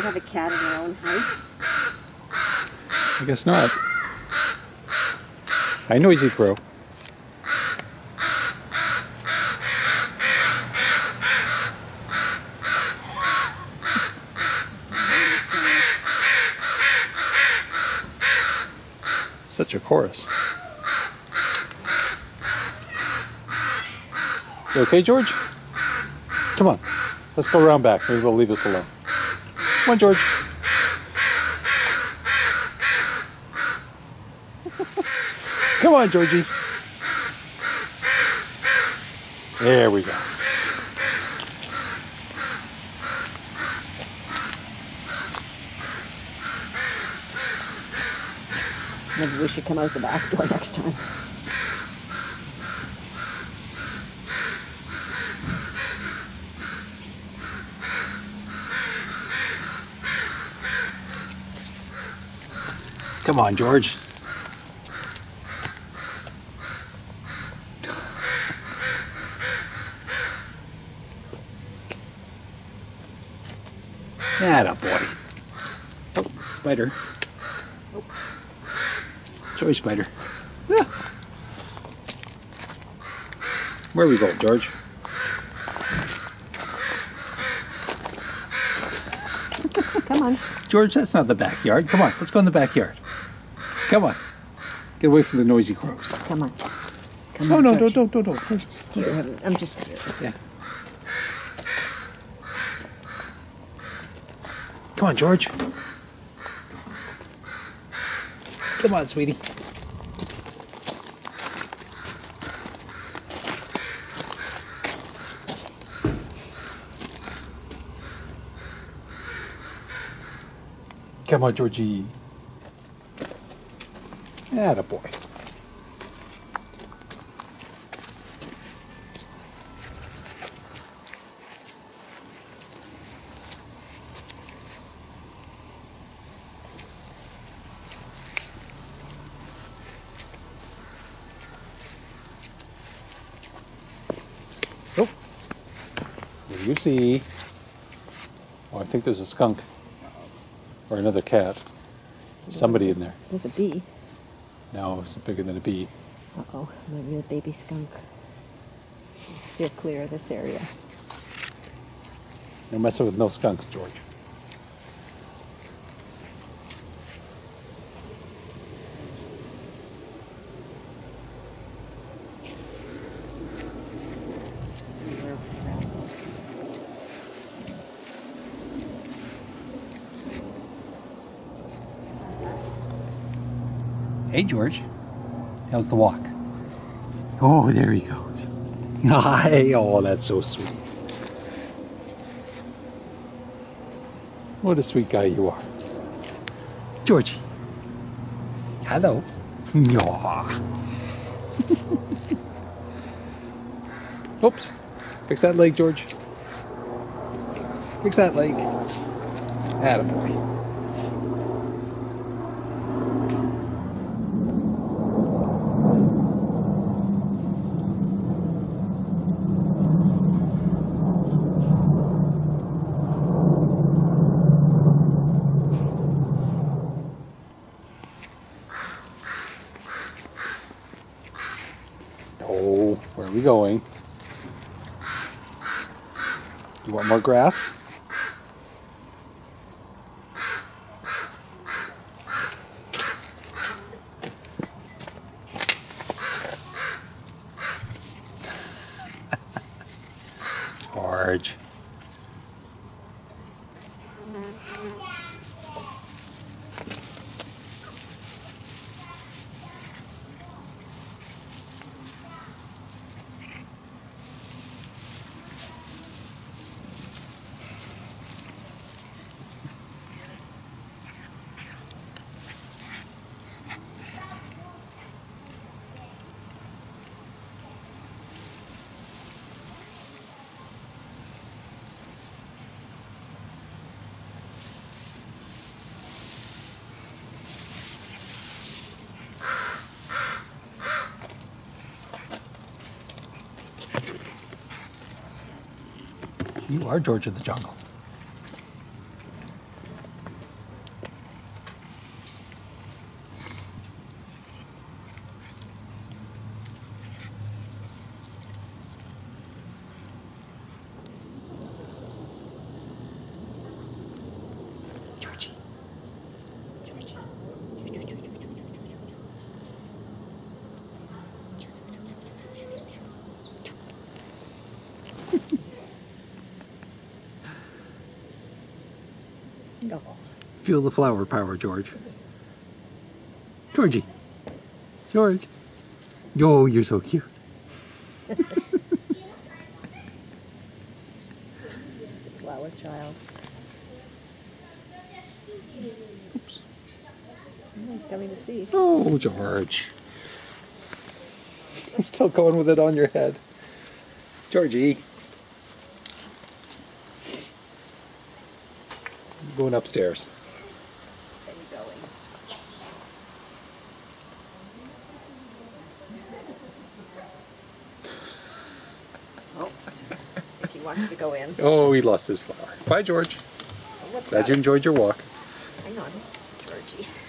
have a cat in their own house? I guess not. Hi, Noisy Crow. Such a chorus. You okay, George? Come on. Let's go around back. Maybe they'll leave us alone. Come on, George. Come on, Georgie. There we go. Maybe we should come out the back door next time. Come on, George. Atta boy. Oh, spider. Oh. Sorry, spider. Ah. Where we go, George? Come on. George, that's not the backyard. Come on, let's go in the backyard. Come on. Get away from the noisy crows. Come on. Come No, on, no, George. don't. Steer him. I'm just steering. Yeah. Come on, George. Come on, sweetie. Come on, Georgie. Atta boy. Oh, what do you see? Oh, I think there's a skunk. Or another cat. There's somebody in there. There's a bee. No, it's bigger than a bee. Uh-oh, maybe a baby skunk. Steer clear of this area. You're messing with no skunks, George. Hey, George. How's the walk? Oh, there he goes. Hi. Oh, that's so sweet. What a sweet guy you are. Georgie. Hello. Yaw. Oops. Fix that leg, George. Fix that leg. Attaboy. Oh, where are we going? You want more grass? George. You are George of the Jungle. Oh. Feel the flower power, George. Georgie. George. Oh, you're so cute. It's a flower child. Oops. Oh, coming to see. Oh, George. I'm still going with it on your head. Georgie. Going upstairs. There you going. Oh, I think he wants to go in. Oh, he lost his flower. Bye, George. What's Glad that? you enjoyed your walk. Hang on, Georgie.